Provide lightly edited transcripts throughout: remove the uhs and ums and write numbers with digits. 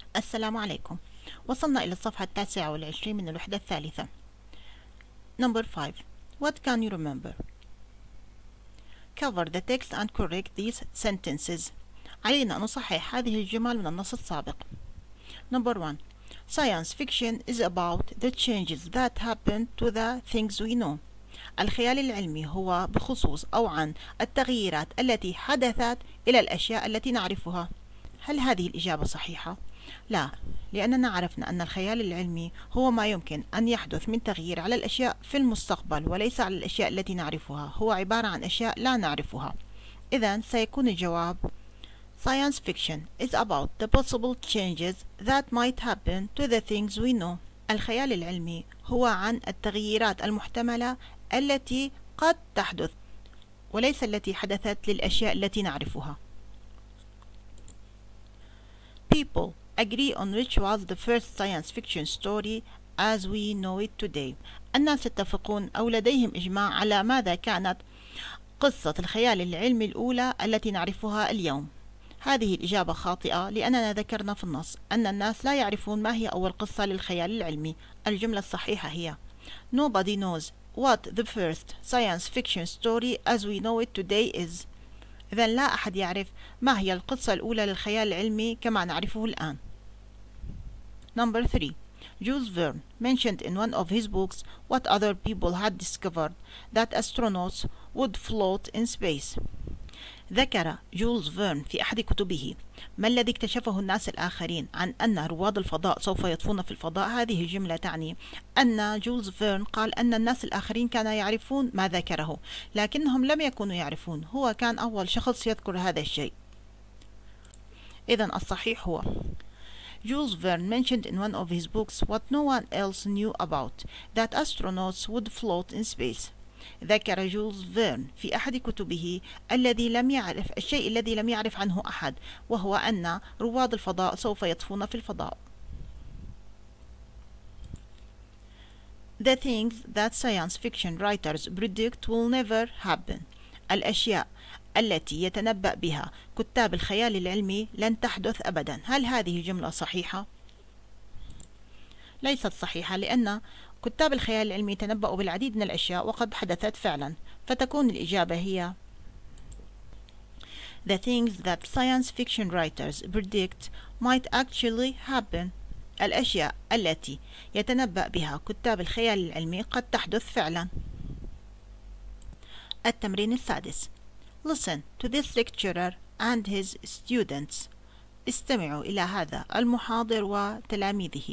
السلام عليكم. وصلنا إلى الصفحة 29 من الوحدة الثالثة. Number 5. What can you remember? Cover the text and correct these sentences. علينا أن نصحح هذه الجمل من النص السابق. Number 1. Science fiction is about the changes that happen to the things we know. الخيال العلمي هو بخصوص أو عن التغييرات التي حدثت إلى الأشياء التي نعرفها. هل هذه الإجابة صحيحة؟ لا، لأننا عرفنا أن الخيال العلمي هو ما يمكن أن يحدث من تغيير على الأشياء في المستقبل وليس على الأشياء التي نعرفها، هو عبارة عن أشياء لا نعرفها. إذن سيكون الجواب Science fiction is about the possible changes that might happen to the things we know. الخيال العلمي هو عن التغييرات المحتملة التي قد تحدث وليس التي حدثت للأشياء التي نعرفها. People agree on which was the first science fiction story as we know it today. الناس يتفقون أو لديهم إجماع على ماذا كانت قصة الخيال العلمي الأولى التي نعرفها اليوم. هذه الإجابة خاطئة لأننا ذكرنا في النص أن الناس لا يعرفون ما هي أول قصة للخيال العلمي. الجملة الصحيحة هي Nobody knows what the first science fiction story as we know it today is. إذن لا أحد يعرف ما هي القصة الأولى للخيال العلمي كما نعرفه الآن. Number 3. Jules Verne mentioned in one of his books what other people had discovered, that astronauts would float in space. ذكر جولز فيرن في أحد كتبه ما الذي اكتشفه الناس الآخرين عن أن رواد الفضاء سوف يطفون في الفضاء. هذه الجملة تعني أن جولز فيرن قال أن الناس الآخرين كانوا يعرفون ما ذكره لكنهم لم يكونوا يعرفون، هو كان أول شخص يذكر هذا الشيء. إذن الصحيح هو Jules Verne mentioned in one of his books what no one else knew about, that astronauts would float in space. ذكر جولز فيرن في أحد كتبه الشيء الذي لم يعرف عنه أحد، وهو أن رواد الفضاء سوف يطفون في الفضاء. The things that science fiction writers predict will never happen. الأشياء التي يتنبأ بها كتاب الخيال العلمي لن تحدث أبدا. هل هذه جملة صحيحة؟ ليست صحيحة، لأن كتاب الخيال العلمي تنبأوا بالعديد من الأشياء وقد حدثت فعلا، فتكون الإجابة هي The things that science fiction writers predict might actually happen. الأشياء التي يتنبأ بها كتاب الخيال العلمي قد تحدث فعلا. التمرين السادس. Listen to this lecturer and his students. استمعوا إلى هذا المحاضر وتلاميذه.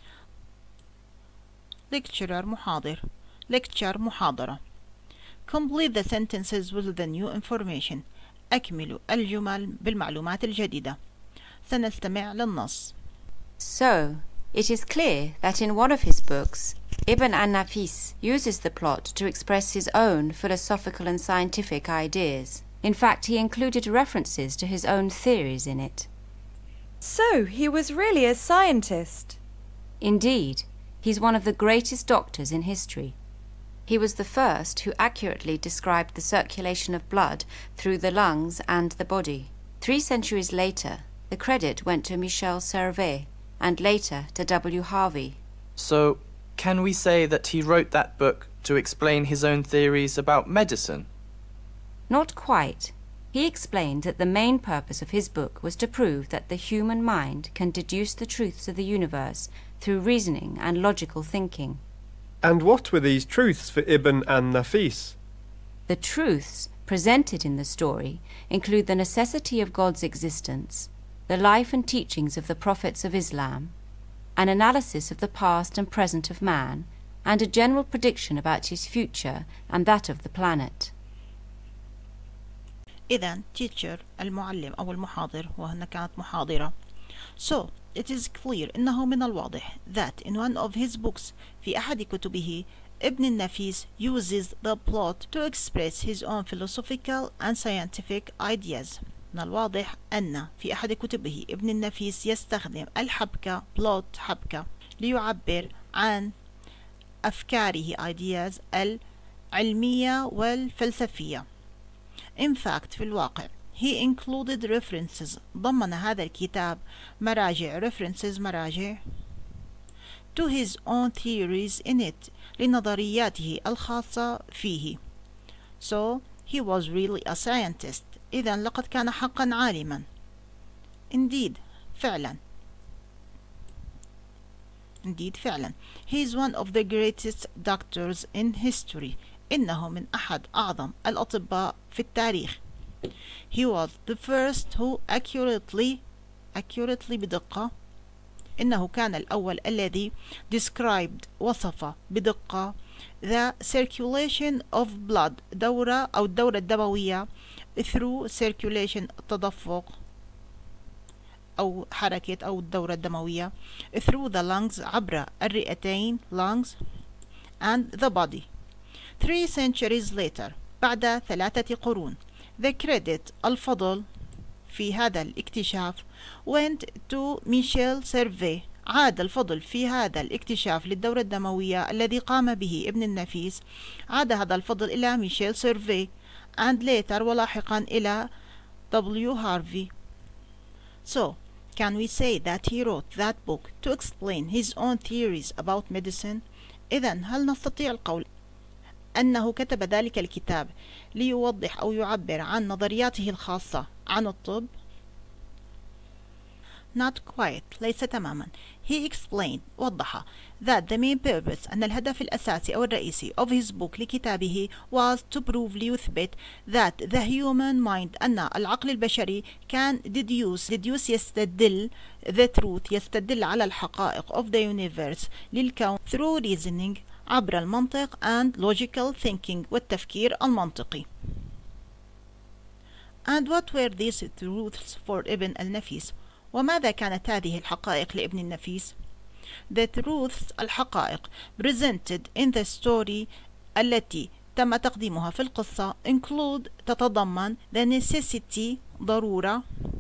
Lecturer محاضر. Lecture محاضرة. Complete the sentences with the new information. أكملوا الجمل بالمعلومات الجديدة. سنستمع للنص. So, it is clear that in one of his books, Ibn an-Nafis uses the plot to express his own philosophical and scientific ideas. In fact, he included references to his own theories in it. So, he was really a scientist? Indeed. He's one of the greatest doctors in history. He was the first who accurately described the circulation of blood through the lungs and the body. 3 centuries later, the credit went to Michel Servet, and later to W. Harvey. So, can we say that he wrote that book to explain his own theories about medicine? Not quite. He explained that the main purpose of his book was to prove that the human mind can deduce the truths of the universe through reasoning and logical thinking. And what were these truths for Ibn an-Nafis? The truths presented in the story include the necessity of God's existence, the life and teachings of the prophets of Islam, an analysis of the past and present of man, and a general prediction about his future and that of the planet. إذن teacher المعلم أو المحاضر، وهنا كانت محاضرة. So, it is clear إنه من الواضح that in one of his books في أحد كتبه ابن النفيس uses the plot to express his own philosophical and scientific ideas. من الواضح أن في أحد كتبه ابن النفيس يستخدم الحبكة plot حبكة ليعبر عن أفكاره ideas العلمية والفلسفية. In fact في الواقع he included references. ضمن هذا الكتاب مراجع مراجع to his own theories in it لنظرياته الخاصة فيه. So he was really a scientist. إذن لقد كان حقا عالما. Indeed فعلا. Indeed فعلا. He is one of the greatest doctors in history. إنه من أحد أعظم الأطباء في التاريخ. He was the first who accurately بدقة. إنه كان الأول الذي described وصف بدقة the circulation of blood دورة أو الدورة الدموية through circulation التدفق أو حركة أو الدورة الدموية through the lungs عبر الرئتين lungs and the body. 3 centuries later بعد 3 قرون the credit الفضل في هذا الاكتشاف went to Michel Servet. عاد الفضل في هذا الاكتشاف للدورة الدموية الذي قام به ابن النفيس. عاد هذا الفضل إلى ميشيل سيرفي and later ولاحقا إلى W. Harvey. So can we say that he wrote that book to explain his own theories about medicine? إذن هل نستطيع القول أنه كتب ذلك الكتاب ليوضح أو يعبر عن نظرياته الخاصة عن الطب؟ Not quite. ليس تماما. He explained وضح that the main purpose أن الهدف الأساسي أو الرئيسي of his book لكتابه was to prove ليثبت that the human mind أن العقل البشري can deduce يستدل the truth يستدل على الحقائق of the universe للكون through reasoning عبر المنطق and logical thinking والتفكير المنطقي. And what were these truths for Ibn al-Nafis? وماذا كانت هذه الحقائق لابن النفيس؟ The truths الحقائق presented in the story التي تم تقديمها في القصة include تتضمن the necessity ضرورة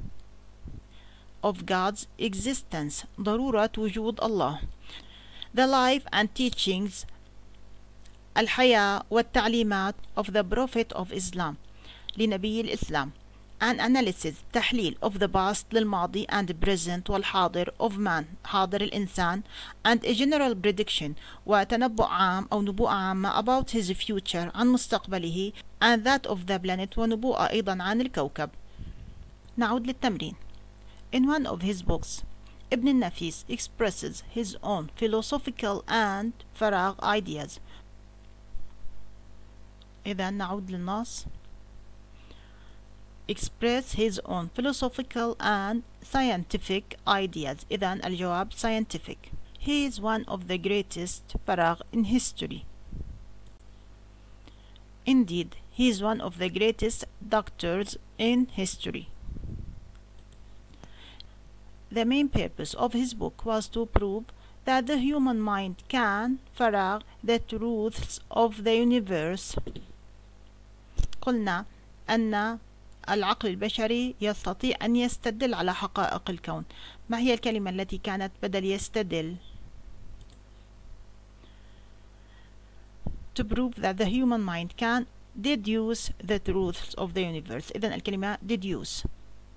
of God's existence ضرورة وجود الله the life and teachings الحياة والتعليمات of the Prophet of Islam لنبي الإسلام an analysis تحليل of the past للماضي and present والحاضر of man حاضر الإنسان and a general prediction وتنبؤ عام أو نبوءة عامة about his future عن مستقبله and that of the planet ونبوءة أيضا عن الكوكب. نعود للتمرين. In one of his books Ibn al-Nafis expresses his own philosophical and فراغ ideas. إذا نعود للنص. express his own philosophical and scientific ideas. إذن الجواب scientific. He is one of the greatest فراغ in history. Indeed, he is one of the greatest doctors in history. The main purpose of his book was to prove that the human mind can فراغ the truths of the universe. قلنا أن العقل البشري يستطيع أن يستدل على حقائق الكون. ما هي الكلمة التي كانت بدل يستدل؟ To prove that the human mind can deduce the truths of the universe. إذن الكلمة deduce.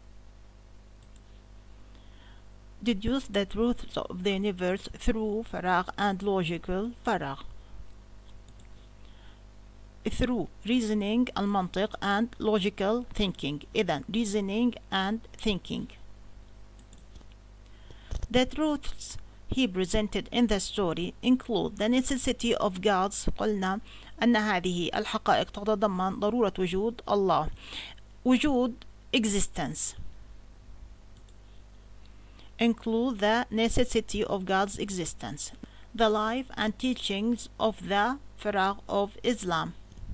Deduce the truths of the universe through فراغ and logical فراغ. Through reasoning المنطق and logical thinking. إذن reasoning and thinking. The truths he presented in the story include the necessity of God's. قلنا أن هذه الحقائق تتضمن ضرورة وجود الله. وجود existence. Include the necessity of God's existence. The life and teachings of the فراغ of Islam.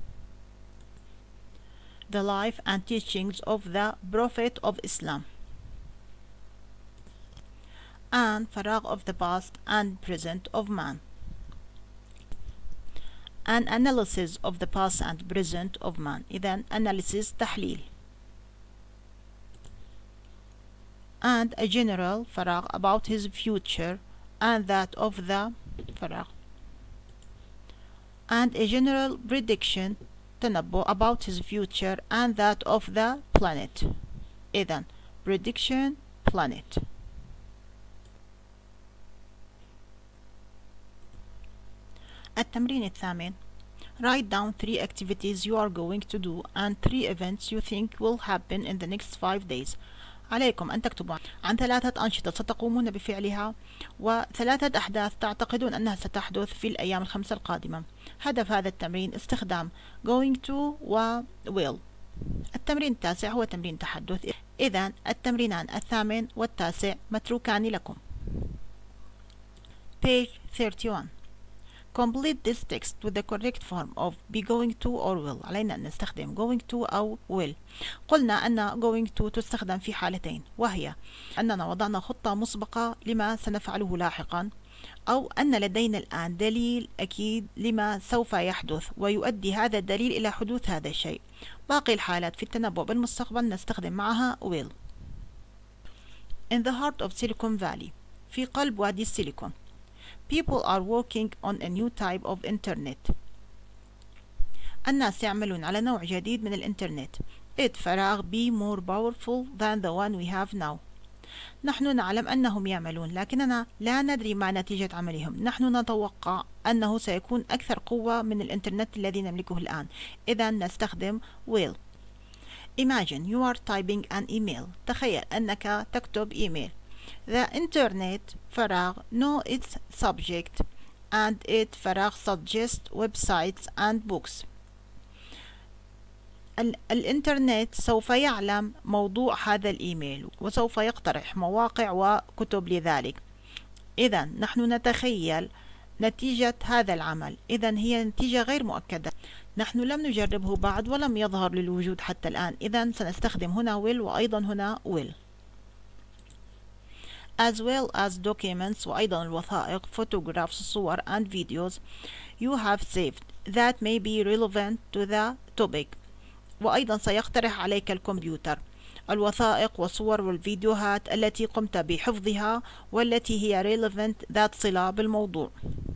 The life and teachings of the Prophet of Islam. And فراغ of the past and present of man. An analysis of the past and present of man. إذن analysis تحليل. And a general فراغ about his future and that of the فراغ. And a general prediction تنبؤ about his future and that of the planet. إذن prediction planet. التمرين الثامن. Write down 3 activities you are going to do and 3 events you think will happen in the next 5 days. عليكم أن تكتبوا عن 3 أنشطة ستقومون بفعلها و3 أحداث تعتقدون أنها ستحدث في الأيام ال5 القادمة. هدف هذا التمرين استخدام going to و will. التمرين التاسع هو تمرين تحدث. إذن التمرينان الثامن والتاسع متروكان لكم. Page 31. Complete this text with the correct form of be going to or will. علينا أن نستخدم going to أو will. قلنا أن going to تستخدم في حالتين، وهي أننا وضعنا خطة مسبقة لما سنفعله لاحقا، أو أن لدينا الآن دليل أكيد لما سوف يحدث ويؤدي هذا الدليل إلى حدوث هذا الشيء. باقي الحالات في التنبؤ بالمستقبل نستخدم معها will. In the heart of Silicon Valley. في قلب وادي السيليكون. People are working on a new type of internet. الناس يعملون على نوع جديد من الإنترنت. It فراغ be more powerful than the one we have now. نحن نعلم أنهم يعملون لكننا لا ندري ما نتيجة عملهم. نحن نتوقع أنه سيكون أكثر قوة من الإنترنت الذي نملكه الآن. إذا نستخدم will. Imagine you are typing an email. تخيل أنك تكتب إيميل. The internet فراغ know its subject and it فراغ suggest websites and books. الإنترنت سوف يعلم موضوع هذا الإيميل وسوف يقترح مواقع وكتب لذلك. إذا نحن نتخيل نتيجة هذا العمل. إذا هي نتيجة غير مؤكدة. نحن لم نجربه بعد ولم يظهر للوجود حتى الآن. إذا سنستخدم هنا will وأيضا هنا will. As well as documents وأيضا الوثائق photographs صور and videos you have saved that may be relevant to the topic. وأيضا سيقترح عليك الكمبيوتر الوثائق والصور والفيديوهات التي قمت بحفظها والتي هي relevant ذات صلة بالموضوع.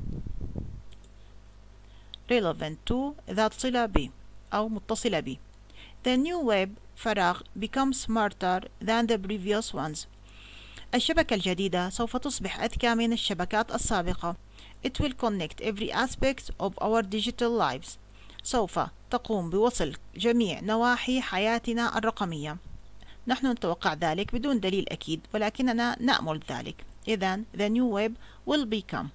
relevant to ذات صلة ب أو متصلة ب. The new web فراغ become smarter than the previous ones. الشبكة الجديدة سوف تصبح أذكى من الشبكات السابقة. It will connect every aspect of our digital lives. سوف تقوم بوصل جميع نواحي حياتنا الرقمية. نحن نتوقع ذلك بدون دليل أكيد ولكننا نأمل ذلك. إذن the new web will become.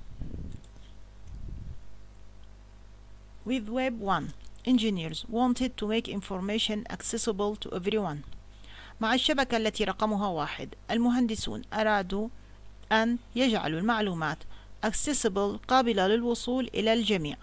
With Web 1, engineers wanted to make information accessible to everyone. مع الشبكة التي رقمها 1 المهندسون أرادوا أن يجعلوا المعلومات accessible قابلة للوصول إلى الجميع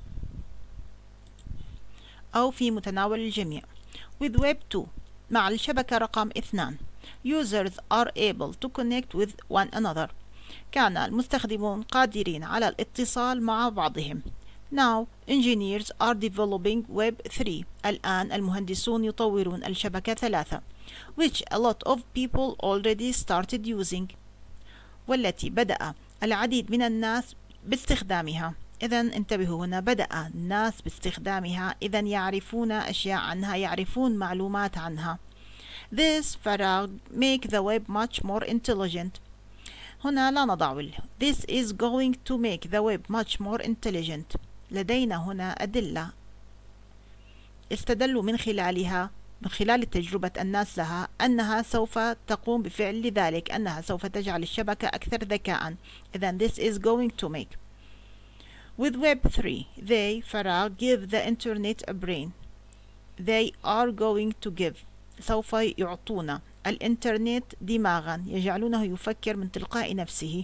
أو في متناول الجميع. With Web 2 مع الشبكة رقم 2 users are able to connect with one another. كان المستخدمون قادرين على الاتصال مع بعضهم. Now engineers are developing Web 3. الآن المهندسون يطورون الشبكة 3 which a lot of people already started using. والتي بدأ العديد من الناس باستخدامها. إذن انتبهوا هنا بدأ الناس باستخدامها. إذن يعرفون أشياء عنها يعرفون معلومات عنها. This فراغ make the web much more intelligent. هنا لا نضع This is going to make the web much more intelligent. لدينا هنا أدلة استدلوا من خلالها من خلال تجربة الناس لها أنها سوف تقوم بفعل ذلك أنها سوف تجعل الشبكة أكثر ذكاء. إذن this is going to make. With Web 3 they فراغ give the internet a brain. They are going to give سوف يعطون الإنترنت دماغا يجعلونه يفكر من تلقاء نفسه.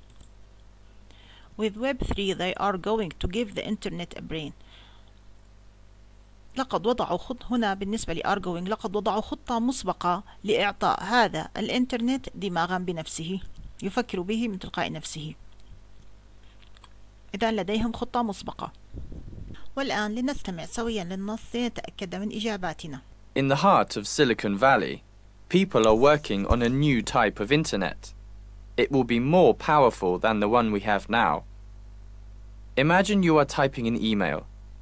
With Web 3 they are going to give the internet a brain. لقد وضعوا هنا بالنسبة لأرجوينج لقد وضعوا خطة مسبقة لإعطاء هذا الإنترنت دماغا بنفسه يفكر به من تلقاء نفسه. إذن لديهم خطة مسبقة. والآن لنستمع سويا للنص لنتأكد من إجاباتنا. In the heart of Silicon Valley, people are working on a new type of internet. It will be more powerful than the one we have now. Imagine you are typing an email.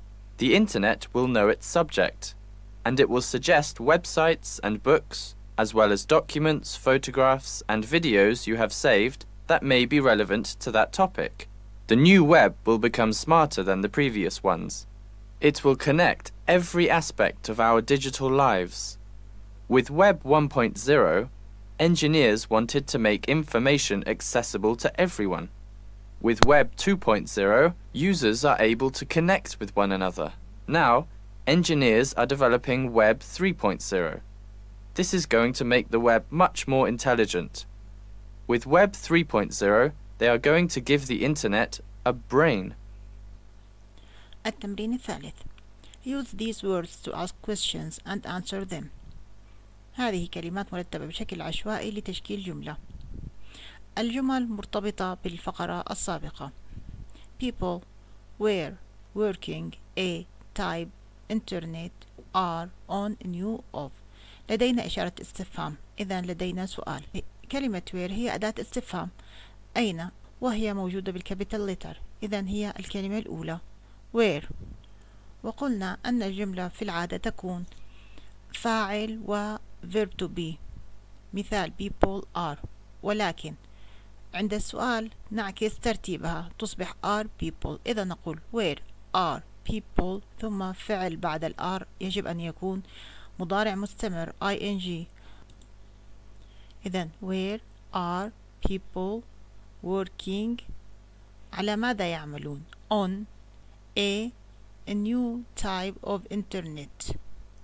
The Internet will know its subject, and it will suggest websites and books, as well as documents, photographs, and videos you have saved that may be relevant to that topic. The new web will become smarter than the previous ones. It will connect every aspect of our digital lives. With Web 1.0, engineers wanted to make information accessible to everyone. With Web 2.0, users are able to connect with one another. Now, engineers are developing Web 3.0. This is going to make the web much more intelligent. With Web 3.0, they are going to give the Internet a brain. التمرين الثالث. Use these words to ask questions and answer them. هذه كلمات مرتبة بشكل عشوائي لتشكيل جملة. الجمل مرتبطة بالفقرة السابقة. People, were, working, a, type, internet, are, on, new, of. لدينا إشارة استفهام، إذا لدينا سؤال. كلمة where هي أداة استفهام. أين؟ وهي موجودة بالكابيتال لتر، إذا هي الكلمة الأولى where. وقلنا أن الجملة في العادة تكون فاعل و verb to be، مثال people are، ولكن عند السؤال نعكس ترتيبها تصبح are people، إذا نقول where are people ثم فعل بعد الار يجب أن يكون مضارع مستمر ing. إذا where are people working على ماذا يعملون on a new type of internet.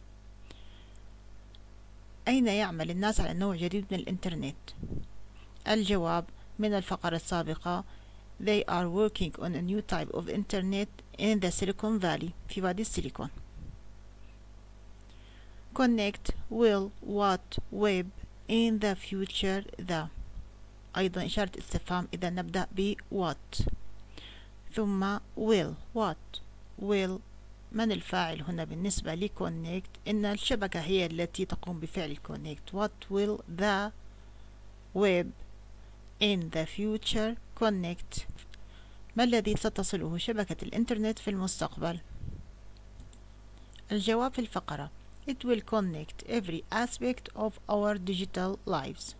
أين يعمل الناس على نوع جديد من الإنترنت؟ الجواب من الفقرة السابقة They are working on a new type of internet in the Silicon Valley في وادي السيليكون. Connect will what web in the future the. أيضا إشارة استفهام، إذا نبدأ ب what ثم will what will. من الفاعل هنا بالنسبة لكونكت؟ إن الشبكة هي التي تقوم بفعل كونكت. What will the web in the future connect؟ ما الذي ستصله شبكة الإنترنت في المستقبل؟ الجواب في الفقرة It will connect every aspect of our digital lives.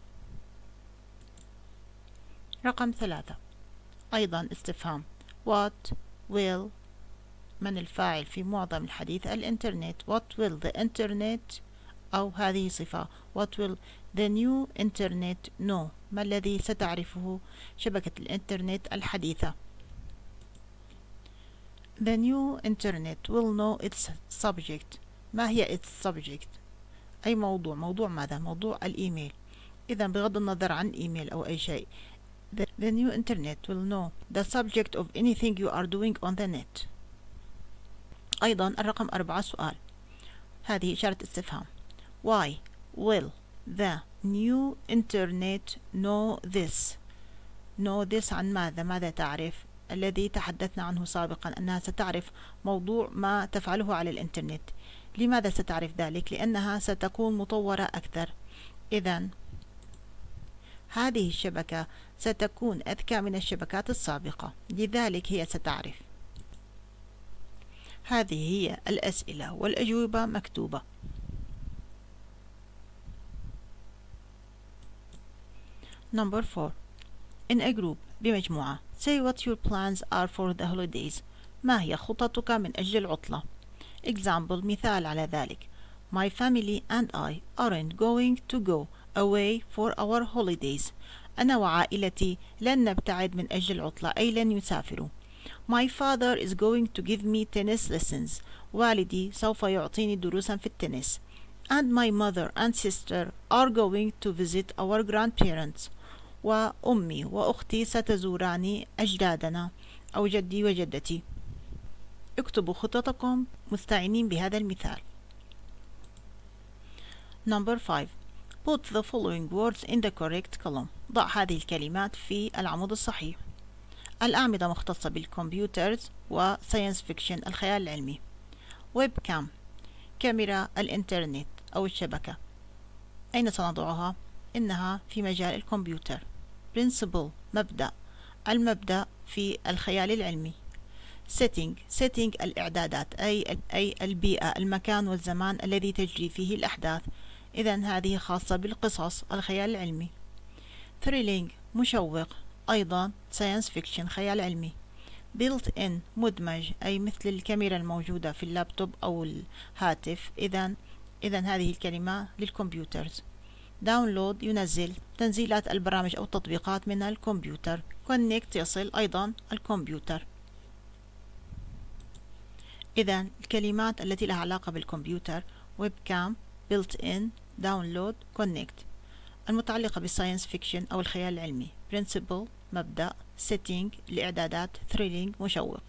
رقم 3 أيضا استفهام What will. من الفاعل في معظم الحديث الإنترنت. What will the internet أو هذه صفة What will the new internet know. ما الذي ستعرفه شبكة الإنترنت الحديثة. The new internet will know its subject. ما هي its subject؟ أي موضوع. موضوع ماذا؟ موضوع الإيميل. إذا بغض النظر عن إيميل أو أي شيء the new internet will know the subject of anything you are doing on the net. أيضا الرقم 4 سؤال، هذه إشارة استفهام. Why will the new internet know this. know this عن ماذا؟ ماذا تعرف؟ الذي تحدثنا عنه سابقا أنها ستعرف موضوع ما تفعله على الإنترنت. لماذا ستعرف ذلك؟ لأنها ستكون مطورة أكثر. إذن هذه الشبكة ستكون أذكى من الشبكات السابقة، لذلك هي ستعرف. هذه هي الأسئلة والأجوبة مكتوبة. Number 4. In a group بمجموعة. Say what your plans are for the holidays. ما هي خططك من أجل العطلة؟ Example مثال على ذلك. My family and I aren't going to go away for our holidays. أنا وعائلتي لن نبتعد من أجل العطلة، أي لن يسافروا. My father is going to give me tennis lessons. والدي سوف يعطيني دروسا في التنس. And my mother and sister are going to visit our grandparents. وأمي وأختي ستزوران أجدادنا أو جدي وجدتي. اكتبوا خططكم مستعينين بهذا المثال. Number 5. Put the following words in the correct column. ضع هذه الكلمات في العمود الصحيح. الأعمدة مختصة بالكمبيوترز وساينس فيكشن الخيال العلمي. ويب كام كاميرا الإنترنت أو الشبكة. أين سنضعها؟ إنها في مجال الكمبيوتر. Principle مبدأ، المبدأ في الخيال العلمي. setting الإعدادات أي البيئة، المكان والزمان الذي تجري فيه الأحداث. إذن هذه خاصة بالقصص الخيال العلمي. thrilling مشوق، أيضا science fiction خيال علمي. built in مدمج، أي مثل الكاميرا الموجودة في اللابتوب أو الهاتف. إذن هذه الكلمة للكمبيوترز. download ينزل، تنزيلات البرامج أو التطبيقات من الكمبيوتر. connect يصل أيضا الكمبيوتر. إذن الكلمات التي لها علاقة بالكمبيوتر: webcam، built in، download، connect. المتعلقة بالساينس فيكشن أو الخيال العلمي: principle مبدأ، setting الإعدادات، thrilling مشوق.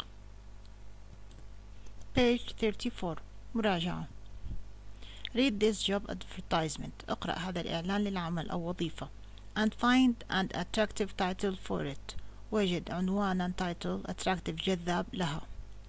page 34 مراجعة. read this job advertisement، اقرأ هذا الإعلان للعمل أو وظيفة. and find an attractive title for it، وجد عنوانا title attractive جذاب لها.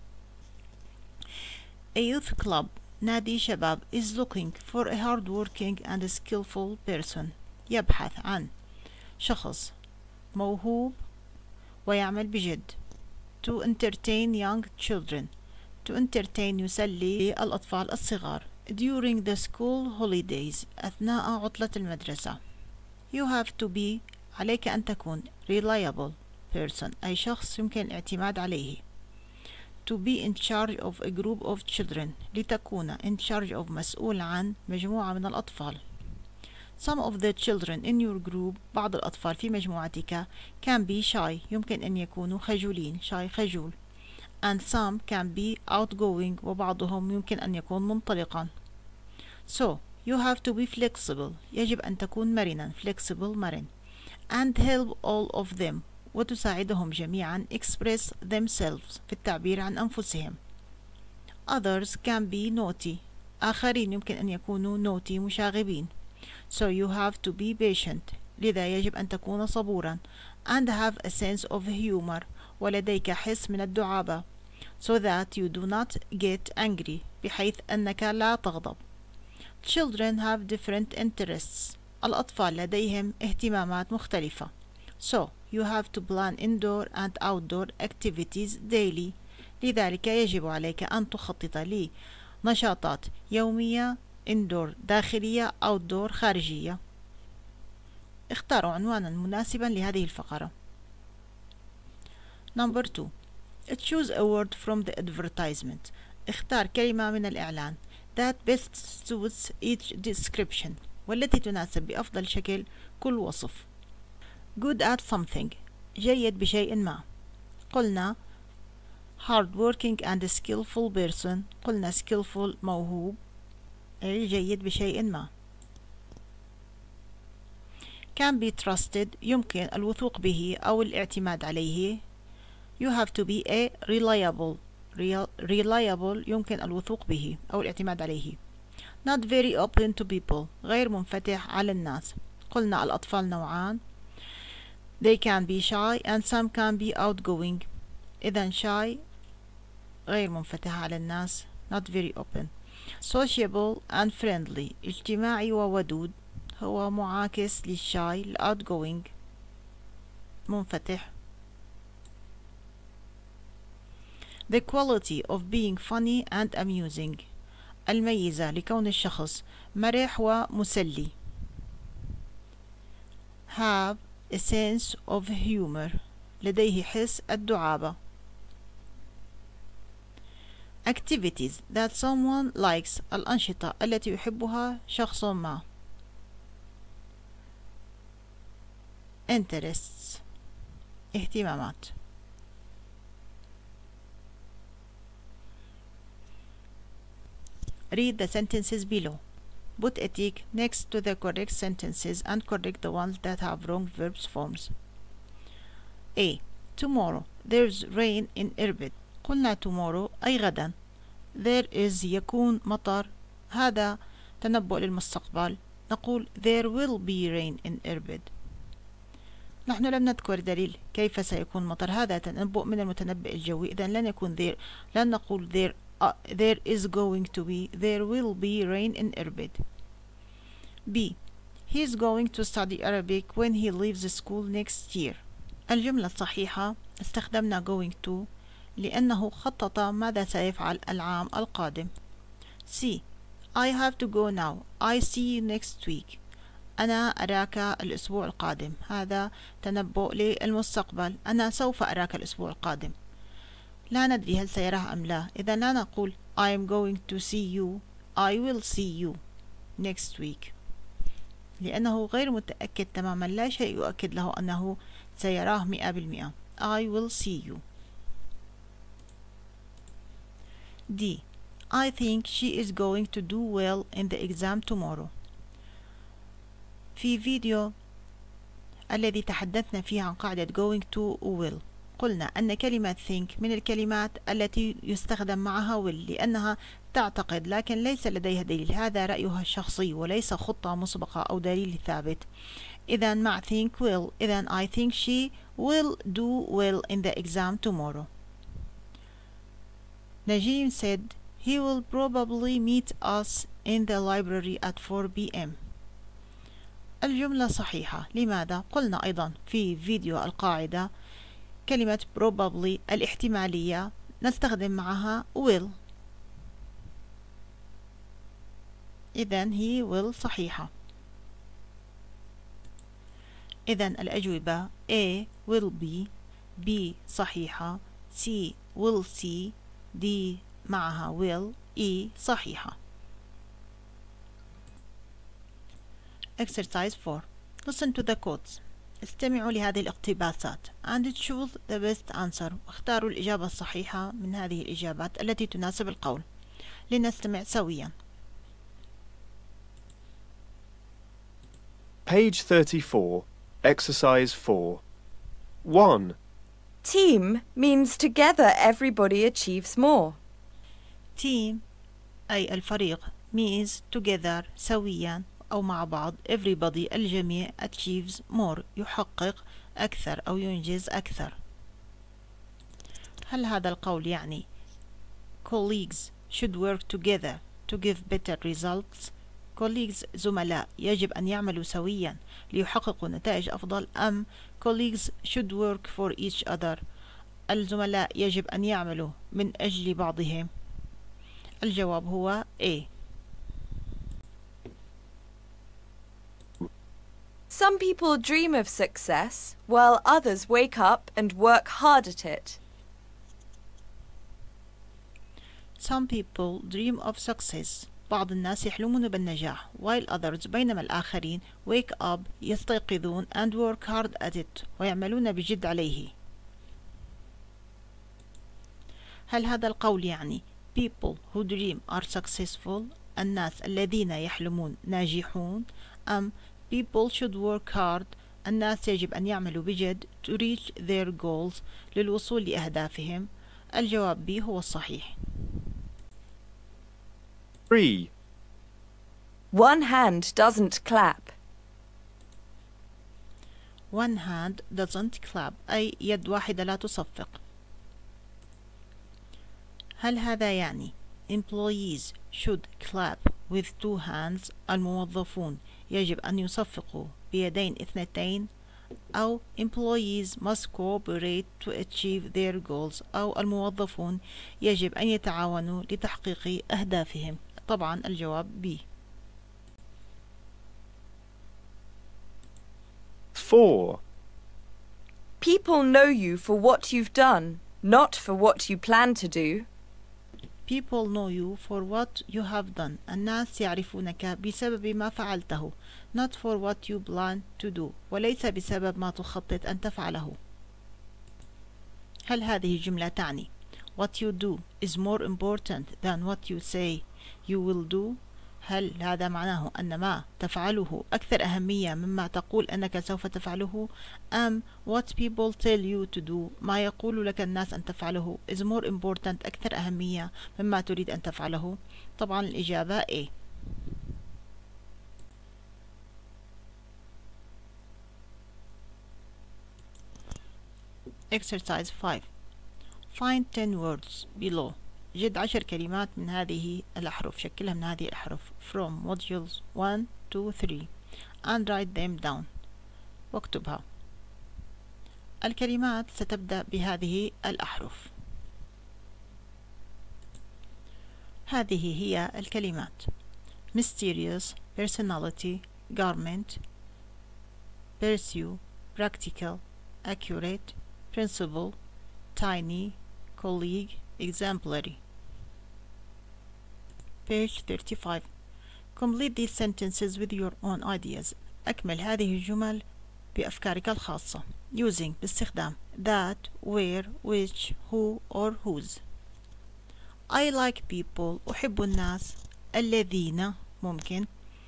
a youth club نادي شباب is looking for a hard-working and skillful person، يبحث عن شخص موهوب ويعمل بجد. to entertain young children، to entertain يسلي الأطفال الصغار. during the school holidays أثناء عطلة المدرسة. you have to be عليك أن تكون reliable person، أي شخص يمكن الاعتماد عليه. to be in charge of a group of children، لتكون in charge of مسؤول عن مجموعة من الأطفال. some of the children in your group، بعض الأطفال في مجموعتك can be shy، يمكن أن يكونوا خجولين، shy خجول. and some can be outgoing، وبعضهم يمكن أن يكون منطلقا. so you have to be flexible، يجب أن تكون مرنا flexible مرن. and help all of them، وتساعدهم جميعا express themselves في التعبير عن أنفسهم. others can be naughty، آخرين يمكن أن يكونوا naughty مشاغبين. so you have to be patient، لذا يجب أن تكون صبورا. and have a sense of humor، ولديك حس من الدعابة. so that you do not get angry، بحيث أنك لا تغضب. children have different interests، الأطفال لديهم اهتمامات مختلفة. so you have to plan indoor and outdoor activities daily، لذلك يجب عليك أن تخطط لنشاطات يومية indoor داخلية outdoor خارجية. اختاروا عنوانا مناسبا لهذه الفقرة. number 2 choose a word from the advertisement، اختار كلمة من الإعلان that best suits each description، والتي تناسب بأفضل شكل كل وصف. good at something، جيد بشيء ما. قلنا hard working and skillful person، قلنا skillful موهوب أي جيد بشيء ما. can be trusted، يمكن الوثوق به أو الاعتماد عليه. you have to be a reliable يمكن الوثوق به أو الاعتماد عليه. not very open to people، غير منفتح على الناس. قلنا الأطفال نوعان، they can be shy and some can be outgoing. إذن shy غير منفتح على الناس not very open. sociable and friendly، اجتماعي وودود، هو معاكس للشاي outgoing منفتح. the quality of being funny and amusing، الميزة لكون الشخص مرح ومسلي. have a sense of humor، لديه حس الدعابة. activities that someone likes، الأنشطة التي يحبها شخص ما. interests اهتمامات. read the sentences below. Put a tick next to the correct sentences and correct the ones that have wrong verbs forms. A. Tomorrow there's rain in Irbid. قلنا tomorrow أي غدا. There is يكون مطر، هذا تنبؤ للمستقبل. نقول there will be rain in Irbid. نحن لم نذكر دليل كيف سيكون مطر، هذا تنبؤ من المتنبئ الجوي. إذن لن يكون there، لن نقول there is going to be، there will be rain in Irbid. B. He is going to study Arabic when he leaves school next year. الجملة الصحيحة استخدمنا going to لأنه خطط ماذا سيفعل العام القادم. C. I have to go now. I see you next week. أنا أراك الأسبوع القادم. هذا تنبؤ للمستقبل. أنا سوف أراك الأسبوع القادم. لا ندري هل سيراه أم لا. إذا لا نقول I am going to see you. I will see you next week. لأنه غير متأكد تماما، لا شيء يؤكد له أنه سيراه 100%. I will see you. D. I think she is going to do well in the exam tomorrow. في فيديو الذي تحدثنا فيه عن قاعدة going to will قلنا أن كلمة think من الكلمات التي يستخدم معها will لأنها تعتقد لكن ليس لديها دليل. هذا رأيها الشخصي وليس خطة مسبقة أو دليل ثابت. إذا مع think will، إذا I think she will do well in the exam tomorrow. Najim said he will probably meet us in the library at 4 p.m. الجملة صحيحة. لماذا؟ قلنا أيضا في فيديو القاعدة كلمة probably الاحتمالية نستخدم معها will. إذن he will صحيحة. إذن الأجوبة A will be، B صحيحة، C will see، D معها will، E صحيحة. Exercise 4. Listen to the quotes. استمعوا لهذه الاقتباسات and choose the best answer. واختاروا الإجابة الصحيحة من هذه الإجابات التي تناسب القول. لنستمع سويا. Page 34, Exercise 4. 1. Team means together everybody achieves more. Team أي الفريق means together سويا أو مع بعض everybody الجميع achieves more يحقق أكثر أو ينجز أكثر. هل هذا القول يعني colleagues should work together to give better results؟ colleagues زملاء يجب أن يعملوا سويا ليحققوا نتائج أفضل، أم colleagues should work for each other الزملاء يجب أن يعملوا من أجل بعضهم؟ الجواب هو A. Some people dream of success, while others wake up and work hard at it. Some people dream of success. بعض الناس يحلمون بالنجاح while others بينما الآخرين wake up يستيقظون and work hard at it ويعملون بجد عليه. هل هذا القول يعني people who dream are successful الناس الذين يحلمون ناجحون، أم people should work hard الناس يجب أن يعملوا بجد to reach their goals للوصول لأهدافهم؟ الجواب B هو الصحيح. 3. One hand doesn't clap. One hand doesn't clap أي يد واحدة لا تصفق. هل هذا يعني employees should clap with 2 hands الموظفون يجب أن يصفقوا بيدين اثنتين، أو employees must cooperate to achieve their goals أو الموظفون يجب أن يتعاونوا لتحقيق أهدافهم؟ طبعا الجواب B. 4. People know you for what you've done, not for what you plan to do. People know you for what you have done. الناس يعرفونك بسبب ما فعلته not for what you plan to do وليس بسبب ما تخطط أن تفعله. هل هذه الجملة تعني what you do is more important than what you say you will do؟ هل هذا معناه أن ما تفعله أكثر أهمية مما تقول أنك سوف تفعله، أم what people tell you to do ما يقول لك الناس أن تفعله is more important أكثر أهمية مما تريد أن تفعله؟ طبعا الإجابة A. Exercise 5. Find 10 words below. جد 10 كلمات من هذه الأحرف، شكلها من هذه الأحرف from modules 1 to 3 and write them down. واكتبها. الكلمات ستبدأ بهذه الأحرف. هذه هي الكلمات: mysterious, personality, garment, pursue, practical, accurate, principal, tiny, colleague, exemplary. Page 35. Complete these sentences with your own ideas. أكمل هذه الجمل بأفكارك الخاصة. Using باستخدام that, where, which, who or whose. I like people. أحب الناس. الذين ممكن.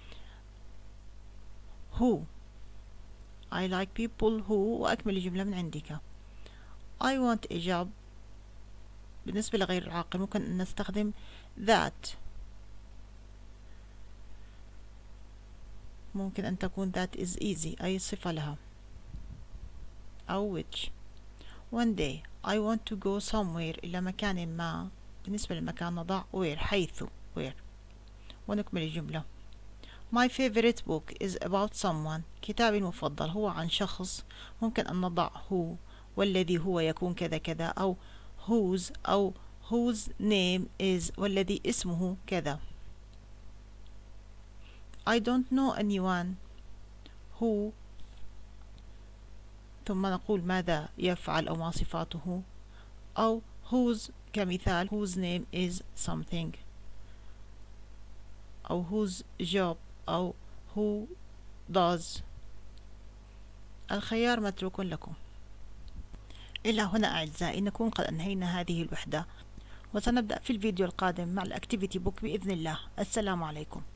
Who. I like people who. وأكمل الجملة من عندك. I want a job. بالنسبة لغير العاقل ممكن أن نستخدم that. ممكن أن تكون that is easy أي صفة لها، أو which. One day I want to go somewhere إلى مكان ما. بالنسبة للمكان نضع where حيث where. ونكمل الجملة. My favorite book is about someone. كتابي المفضل هو عن شخص. ممكن أن نضع who والذي هو يكون كذا كذا، أو whose أو whose name is والذي اسمه كذا. I don't know anyone who. ثم نقول ماذا يفعل أو ما صفاته، أو whose كمثال whose name is something، أو whose job أو who does. الخيار متروك لكم. إلى هنا أعزائي نكون قد أنهينا هذه الوحدة، وسنبدأ في الفيديو القادم مع الأكتيفيتي بوك بإذن الله. السلام عليكم.